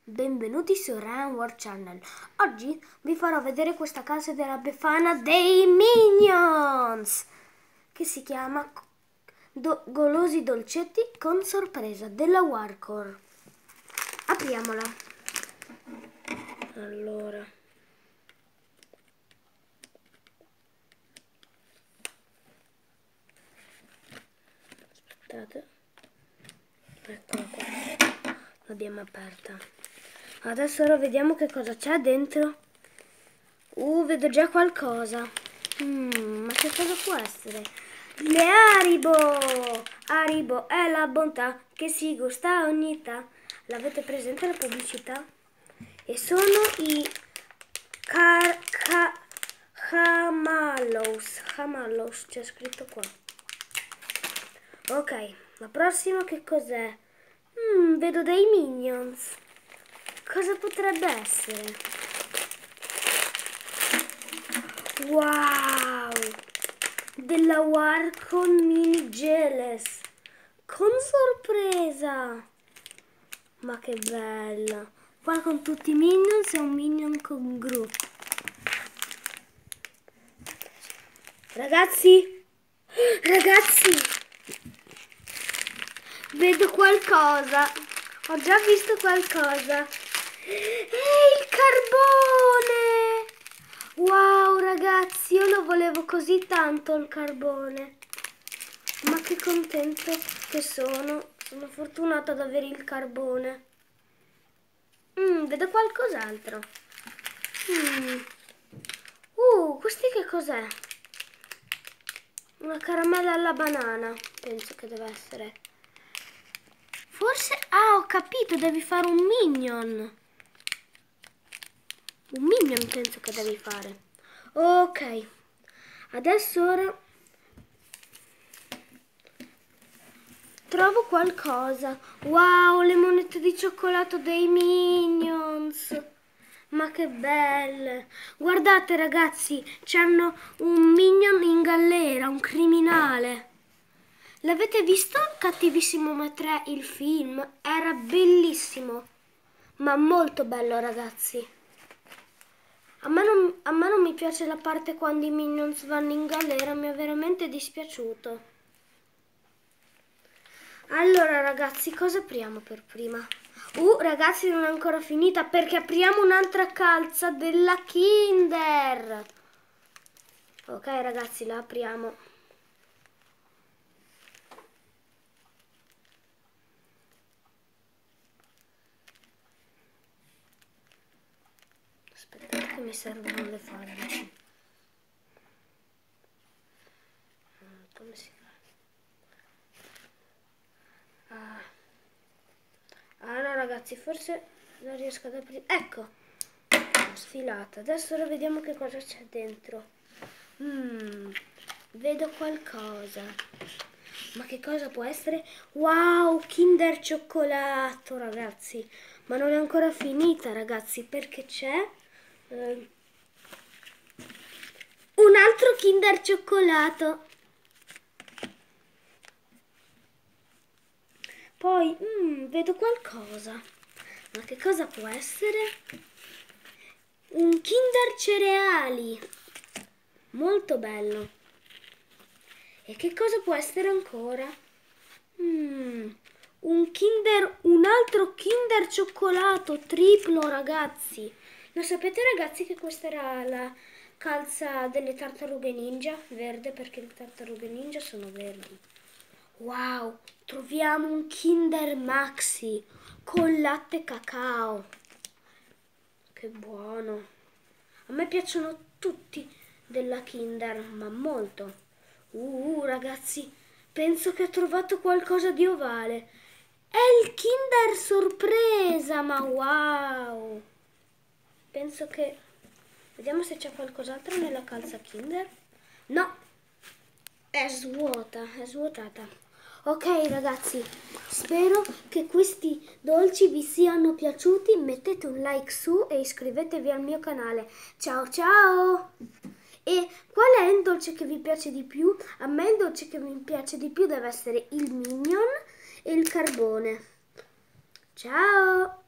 Benvenuti su Ryan World Channel. Oggi vi farò vedere questa casa della Befana dei Minions che si chiama Golosi Dolcetti con sorpresa della Warcore. Apriamola. Allora, aspettate, eccola qua, l'abbiamo aperta. Adesso ora vediamo che cosa c'è dentro. Vedo già qualcosa. Ma che cosa può essere? Le Haribo! Haribo è la bontà che si gusta ogni età. L'avete presente la pubblicità? E sono i Hamallows, c'è scritto qua. Ok, la prossima che cos'è? Vedo dei Minions. Cosa potrebbe essere? Wow! Della Warcore Mini Geles con sorpresa! Ma che bella! Qua con tutti i Minions e un Minion con Gru. Ragazzi! Vedo qualcosa! Ho già visto qualcosa! Il carbone! Wow ragazzi, io lo volevo così tanto il carbone. Ma che contento che sono. Sono fortunata ad avere il carbone. Vedo qualcos'altro. Questi che cos'è? Una caramella alla banana, penso che deve essere. Forse, ho capito, devi fare un Minion. Un Minion penso che devi fare. Ok, adesso ora trovo qualcosa. Wow, le monete di cioccolato dei Minions. Ma che belle. Guardate ragazzi, c'hanno un Minion in galera, un criminale. L'avete visto Cattivissimo 3, il film? Era bellissimo, ma molto bello ragazzi. A me non mi piace la parte quando i Minions vanno in galera, mi è veramente dispiaciuto. Allora ragazzi, cosa apriamo per prima? Ragazzi, non è ancora finita perché apriamo un'altra calza della Kinder. Ok ragazzi, la apriamo. Aspettate che mi servono le forbici. Come si fa? No ragazzi, forse non riesco ad aprire. Ecco, sfilata. Adesso ora vediamo che cosa c'è dentro. Vedo qualcosa. Ma che cosa può essere? Wow, Kinder cioccolato ragazzi. Ma non è ancora finita ragazzi, perché c'è un altro Kinder cioccolato. Poi, vedo qualcosa. Ma che cosa può essere? Un Kinder cereali. Molto bello. E che cosa può essere ancora? Un altro Kinder cioccolato triplo, ragazzi. Lo sapete, ragazzi, che questa era la calza delle tartarughe ninja? Verde, perché le tartarughe ninja sono verdi. Wow, troviamo un Kinder Maxi con latte cacao. Che buono. A me piacciono tutti della Kinder, ma molto. Ragazzi, penso che ho trovato qualcosa di ovale. È il Kinder sorpresa, ma wow. Penso che... Vediamo se c'è qualcos'altro nella calza Kinder. No, è svuotata. Ok ragazzi, spero che questi dolci vi siano piaciuti. Mettete un like su e iscrivetevi al mio canale. Ciao ciao! E qual è il dolce che vi piace di più? A me il dolce che mi piace di più deve essere il Minion e il carbone. Ciao!